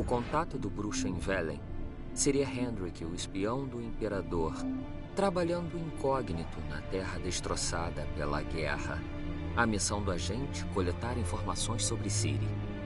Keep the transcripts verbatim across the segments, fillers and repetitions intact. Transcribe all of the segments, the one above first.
O contato do bruxo em Velen seria Hendrik, o espião do Imperador, trabalhando incógnito na terra destroçada pela guerra. A missão do agente: coletar informações sobre Ciri.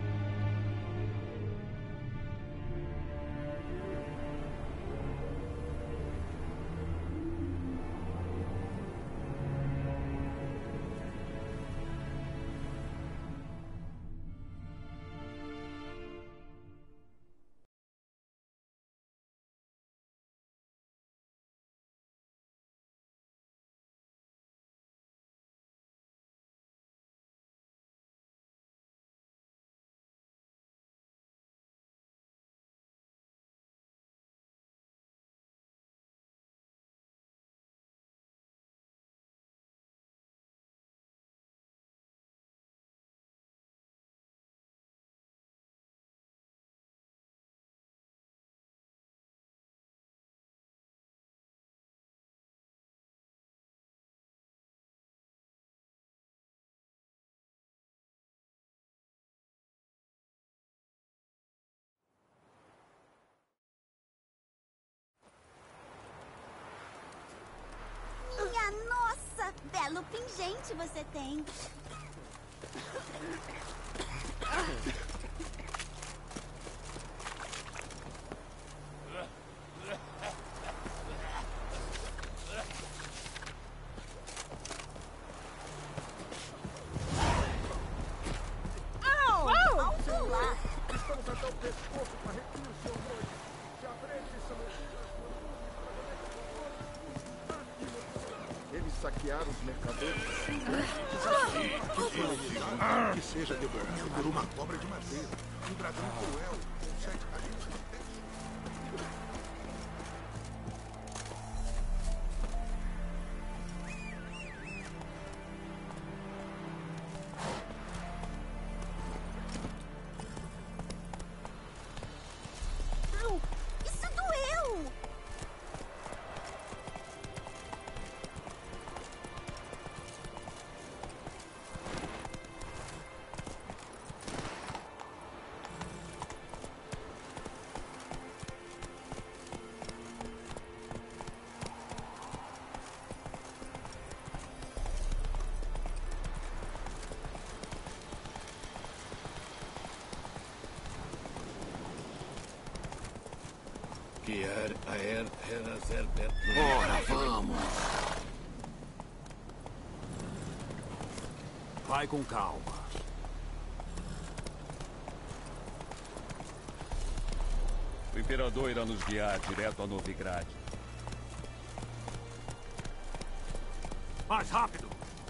Minha nossa! Belo pingente você tem. Au! Alto lá! Estamos até o pescoço para repetir o seu nome. Se aprende, Eles saquearam os mercadores. Que seja devorado por uma cobra de madeira. Um dragão cruel. Com sete carinhos. Isso doeu! Ora, vamos. Vai com calma. O Imperador irá nos guiar direto a Novigrad. Mais rápido!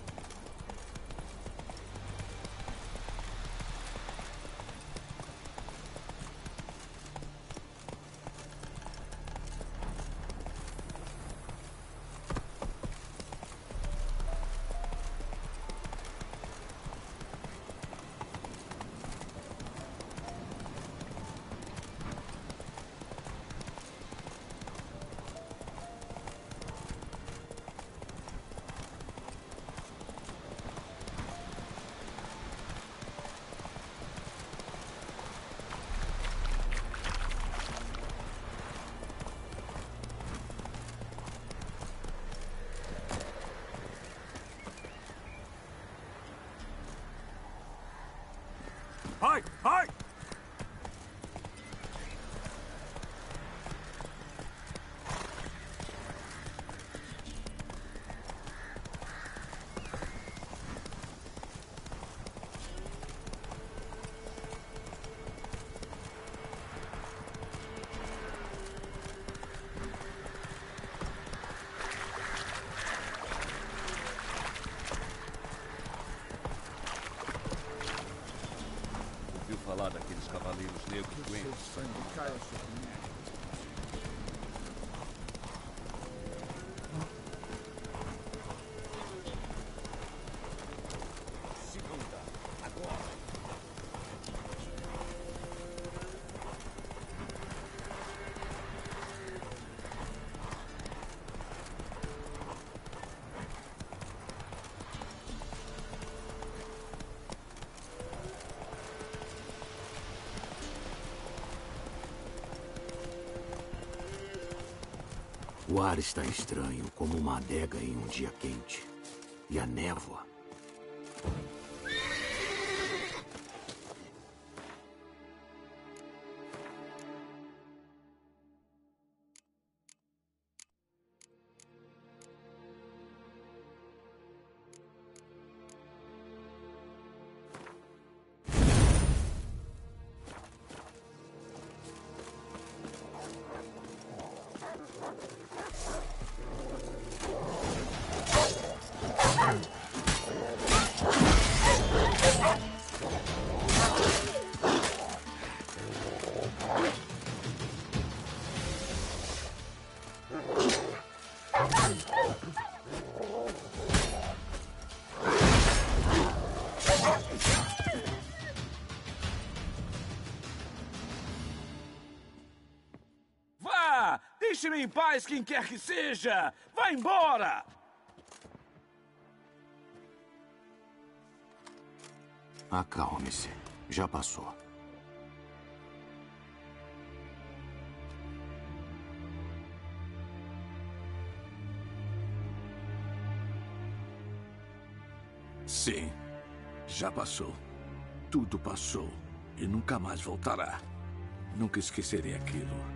Ai! Ai! Falar daqueles cavaleiros negros Que o seu sangue caia sobre mim. Segunda, agora. O ar está estranho, como uma adega em um dia quente. E a névoa... Deixe-me em paz, quem quer que seja! Vá embora! Acalme-se. Já passou. Sim, já passou. Tudo passou e nunca mais voltará. Nunca esquecerei aquilo.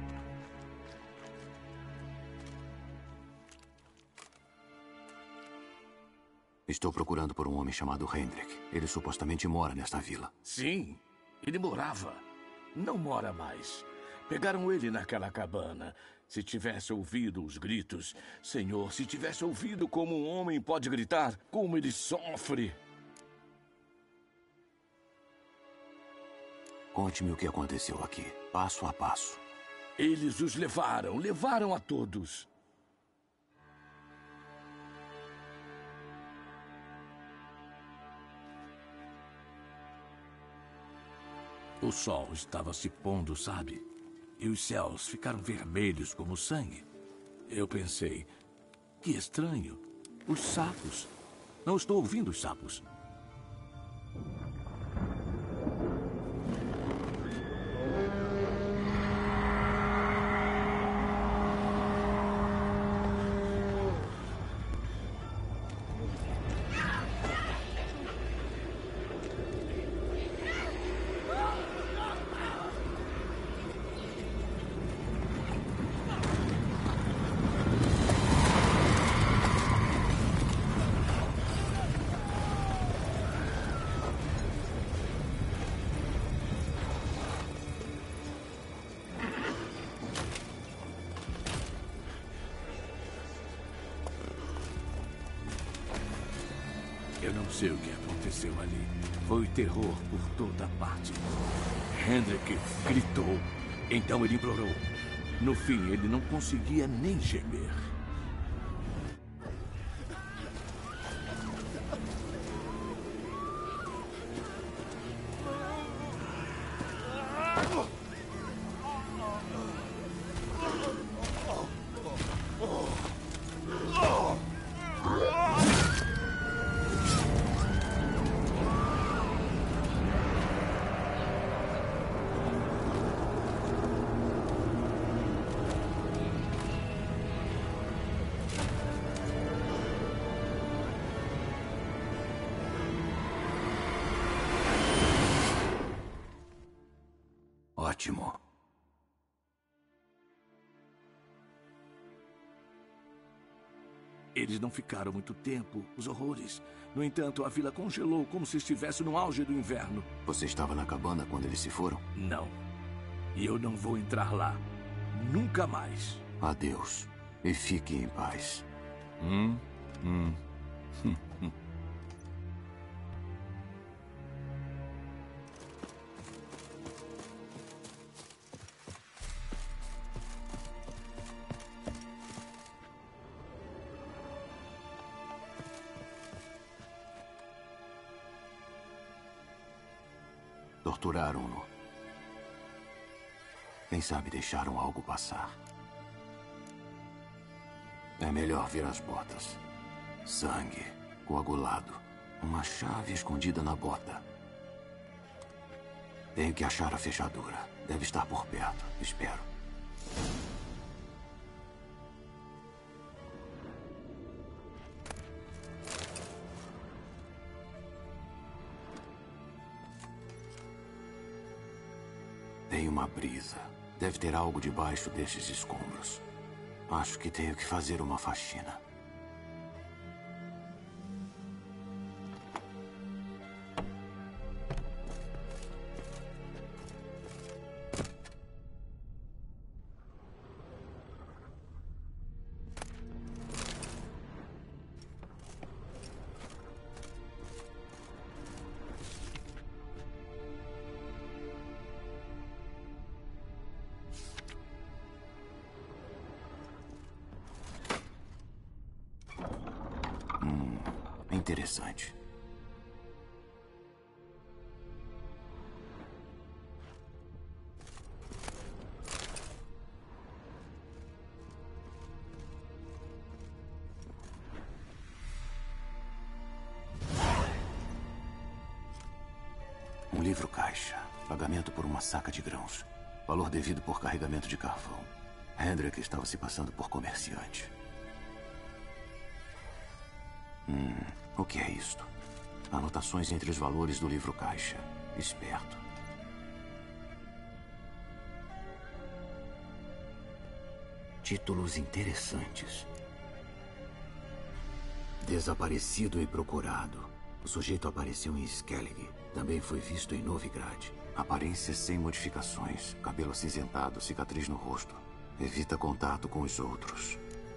Estou procurando por um homem chamado Hendrik. Ele supostamente mora nesta vila. Sim, ele morava. Não mora mais. Pegaram ele naquela cabana. Se tivesse ouvido os gritos... Senhor, se tivesse ouvido como um homem pode gritar, como ele sofre. Conte-me o que aconteceu aqui, passo a passo. Eles os levaram, levaram a todos. O sol estava se pondo, sabe? E os céus ficaram vermelhos como sangue. Eu pensei, que estranho. Os sapos. Não estou ouvindo os sapos. Eu não sei o que aconteceu ali. Foi terror por toda parte. Hendrik gritou. Então ele implorou. No fim, ele não conseguia nem gemer. Ótimo. Eles não ficaram muito tempo, os horrores. No entanto, a vila congelou como se estivesse no auge do inverno. Você estava na cabana quando eles se foram? Não. E eu não vou entrar lá. Nunca mais. Adeus. E fique em paz. Hum, hum. Torturaram-no. Quem sabe deixaram algo passar. É melhor ver as botas. Sangue, coagulado. Uma chave escondida na bota. Tenho que achar a fechadura. Deve estar por perto. Espero. uma brisa. Deve ter algo debaixo destes escombros. Acho que tenho que fazer uma faxina. Interessante. Um livro caixa. Pagamento por uma saca de grãos. Valor devido por carregamento de carvão. Hendrik estava se passando por comerciante. Hum, o que é isto? Anotações entre os valores do livro caixa. Esperto. Títulos interessantes. Desaparecido e procurado. O sujeito apareceu em Skellig. Também foi visto em Novigrad. Aparência sem modificações. Cabelo acinzentado, cicatriz no rosto. Evita contato com os outros.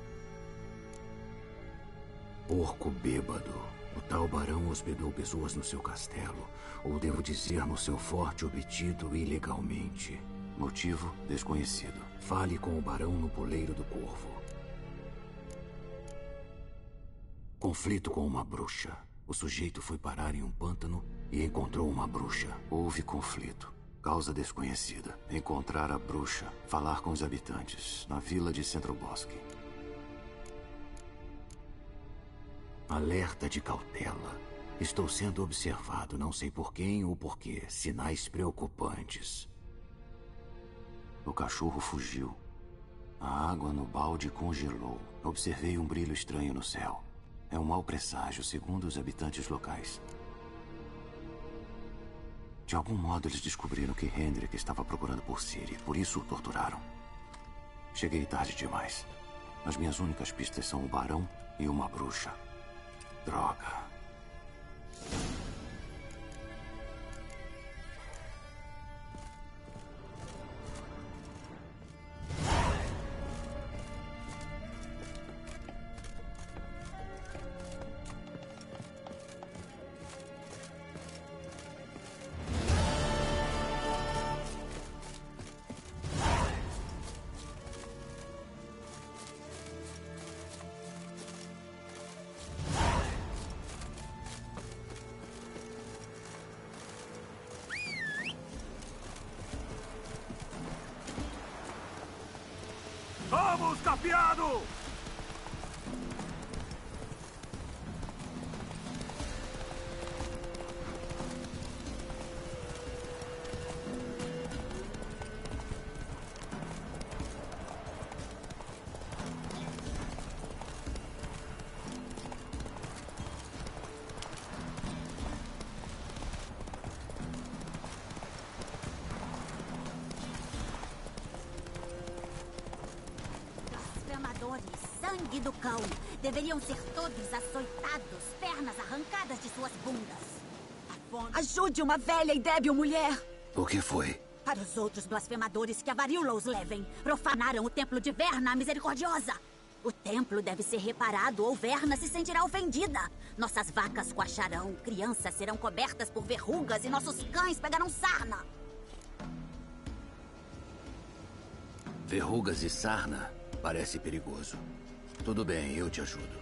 Porco bêbado. O tal barão hospedou pessoas no seu castelo. Ou devo dizer, no seu forte obtido ilegalmente. Motivo desconhecido. Fale com o barão no poleiro do Corvo. Conflito com uma bruxa. O sujeito foi parar em um pântano e encontrou uma bruxa. Houve conflito. Causa desconhecida. Encontrar a bruxa. Falar com os habitantes. Na vila de Centrobosque. Alerta de cautela. Estou sendo observado, não sei por quem ou por quê. Sinais preocupantes. O cachorro fugiu. A água no balde congelou. Observei um brilho estranho no céu. É um mau presságio, segundo os habitantes locais. De algum modo, eles descobriram que Hendrik estava procurando por Ciri. Por isso o torturaram. Cheguei tarde demais. As minhas únicas pistas são o barão e uma bruxa. Droga. Vamos, capeado! Sangue do cão. Deveriam ser todos açoitados, pernas arrancadas de suas bundas. Ajude uma velha e débil mulher. O que foi? Para os outros blasfemadores que a varíola os levem. Profanaram o templo de Verna, a misericordiosa. O templo deve ser reparado ou Verna se sentirá ofendida. Nossas vacas coacharão, crianças serão cobertas por verrugas e nossos cães pegarão sarna. Verrugas e sarna? Parece perigoso. Tudo bem, eu te ajudo.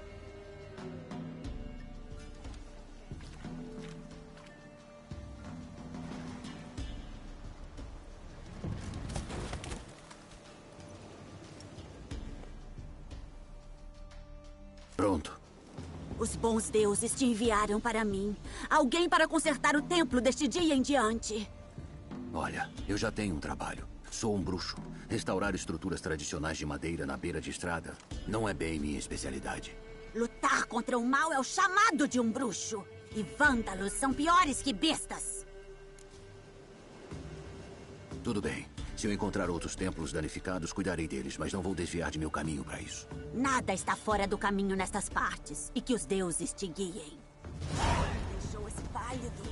Pronto. Os bons deuses te enviaram para mim. Alguém para consertar o templo deste dia em diante. Olha, eu já tenho um trabalho. Sou um bruxo. Restaurar estruturas tradicionais de madeira na beira de estrada não é bem minha especialidade. Lutar contra o mal é o chamado de um bruxo. E vândalos são piores que bestas. Tudo bem. Se eu encontrar outros templos danificados, cuidarei deles, mas não vou desviar de meu caminho para isso. Nada está fora do caminho nestas partes. E que os deuses te guiem. Deixou esse pálido.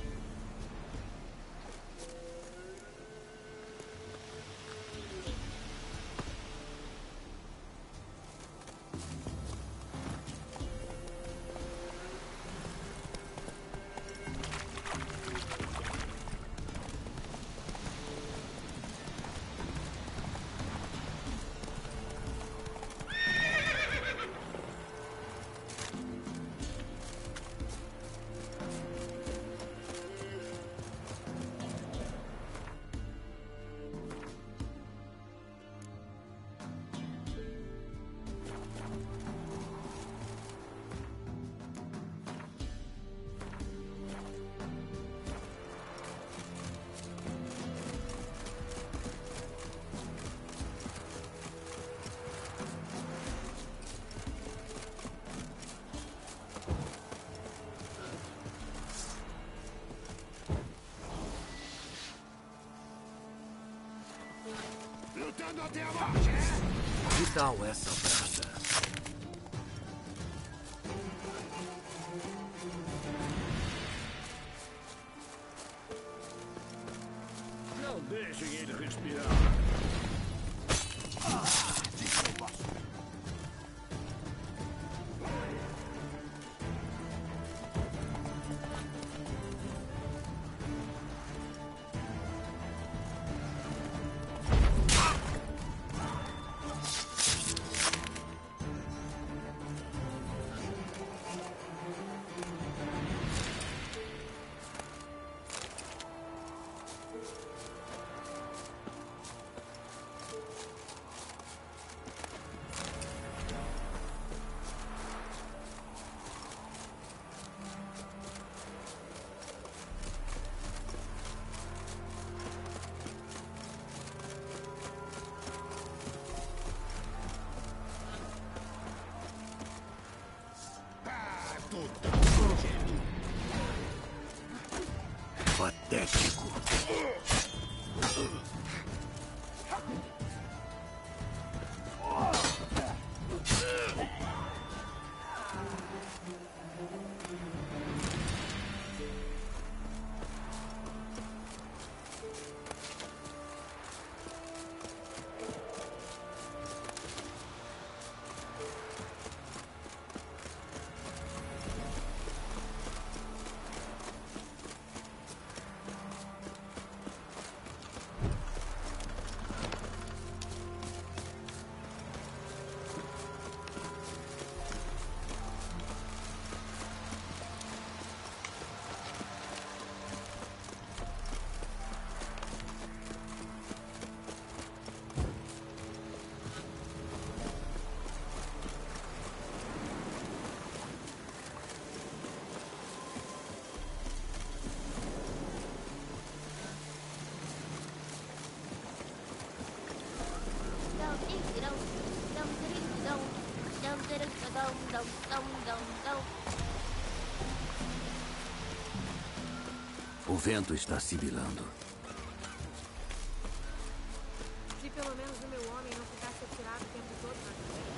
Lutando até a morte, é? Que tal essa brasa? Não deixem ele respirar. Patético. O vento está sibilando. Se pelo menos o meu homem não ficasse atirado o tempo todo na cabeça.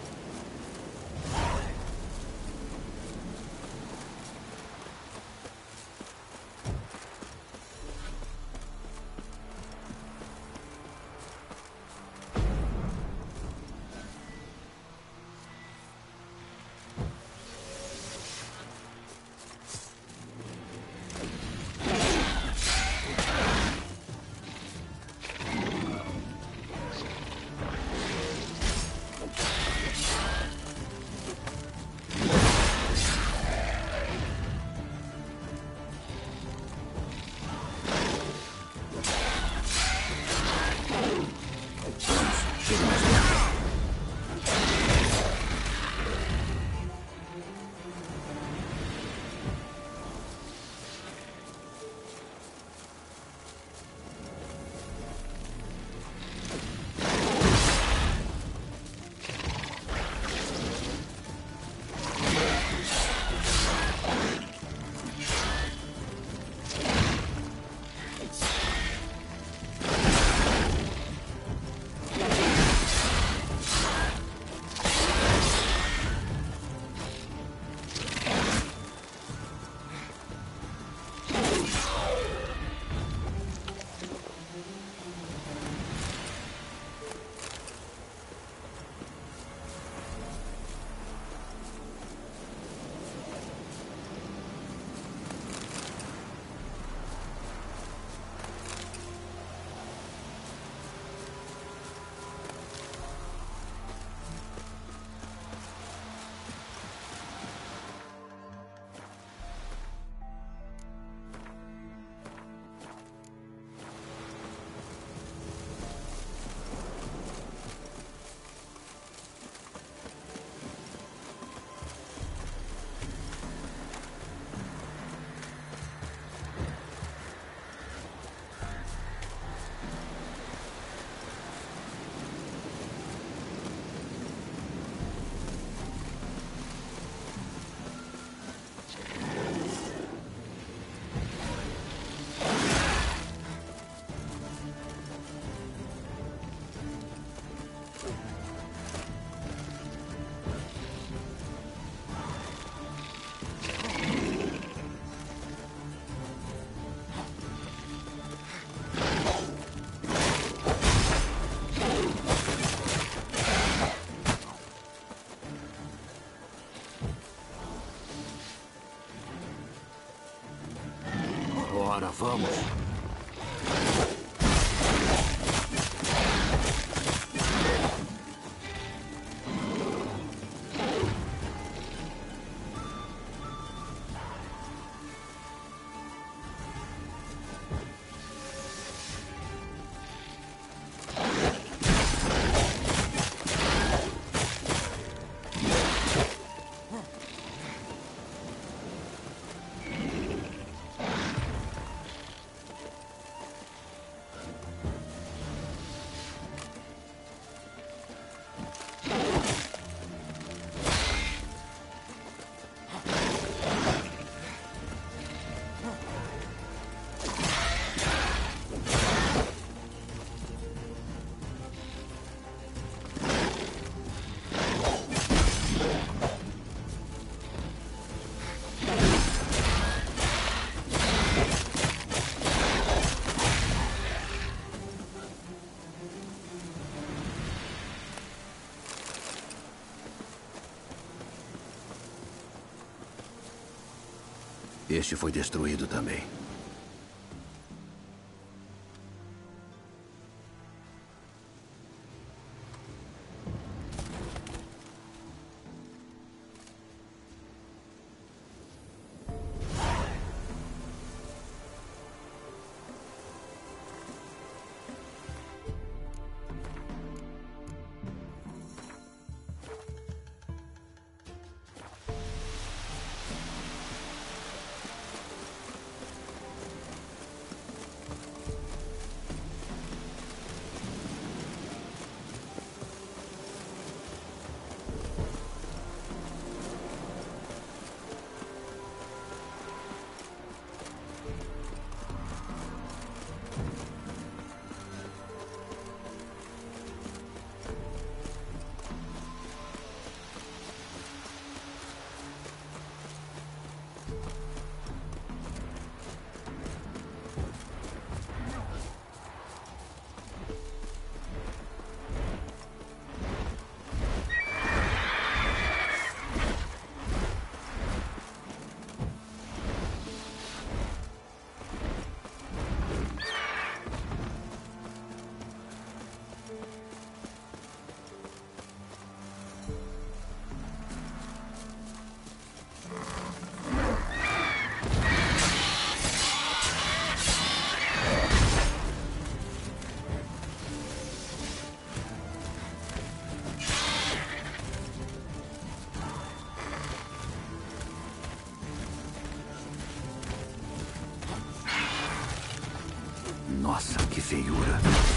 Agora vamos. Este foi destruído também. Nossa, que feiura.